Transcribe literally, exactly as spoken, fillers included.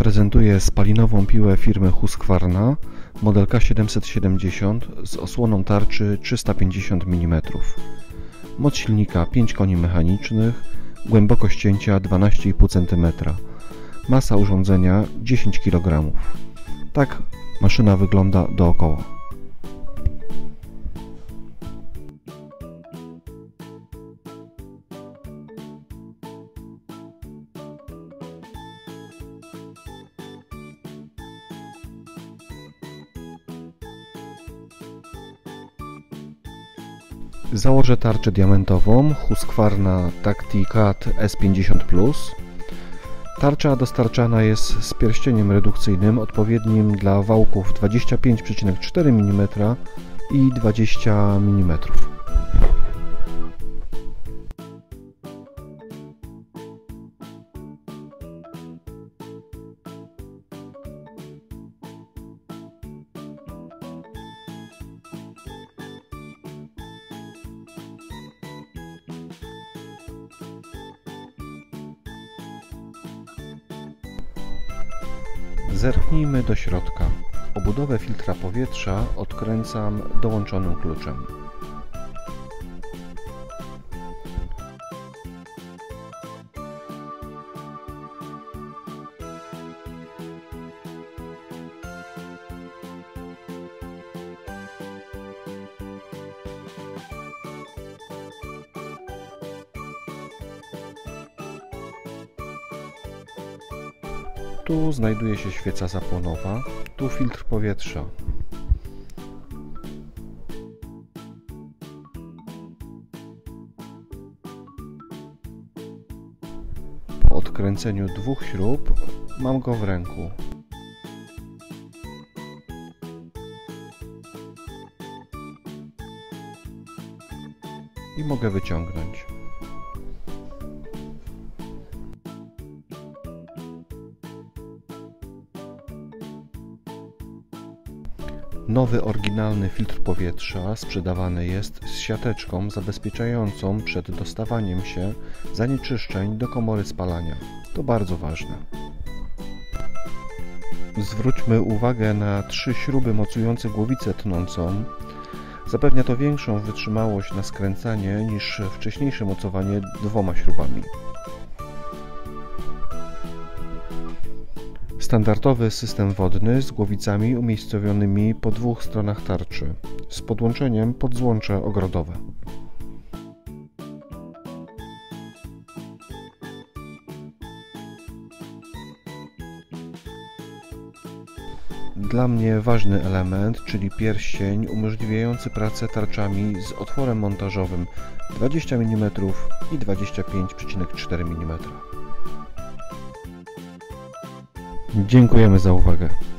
Prezentuję spalinową piłę firmy Husqvarna, model K siedemset siedemdziesiąt z osłoną tarczy trzysta pięćdziesiąt milimetrów. Moc silnika pięć koni mechanicznych, głębokość cięcia dwanaście i pół centymetra. Masa urządzenia dziesięć kilogramów. Tak maszyna wygląda dookoła. Założę tarczę diamentową Husqvarna Tacticat S pięćdziesiąt plus. Tarcza dostarczana jest z pierścieniem redukcyjnym odpowiednim dla wałków dwadzieścia pięć przecinek cztery milimetra i dwadzieścia milimetrów. Zerknijmy do środka. Obudowę filtra powietrza odkręcam dołączonym kluczem. Tu znajduje się świeca zapłonowa, tu filtr powietrza. Po odkręceniu dwóch śrub mam go w ręku. I mogę wyciągnąć. Nowy, oryginalny filtr powietrza sprzedawany jest z siateczką zabezpieczającą przed dostawaniem się zanieczyszczeń do komory spalania. To bardzo ważne. Zwróćmy uwagę na trzy śruby mocujące głowicę tnącą. Zapewnia to większą wytrzymałość na skręcanie niż wcześniejsze mocowanie dwoma śrubami. Standardowy system wodny z głowicami umiejscowionymi po dwóch stronach tarczy, z podłączeniem pod złącze ogrodowe. Dla mnie ważny element, czyli pierścień umożliwiający pracę tarczami z otworem montażowym dwadzieścia milimetrów i dwadzieścia pięć przecinek cztery milimetra. Dziękujemy za uwagę.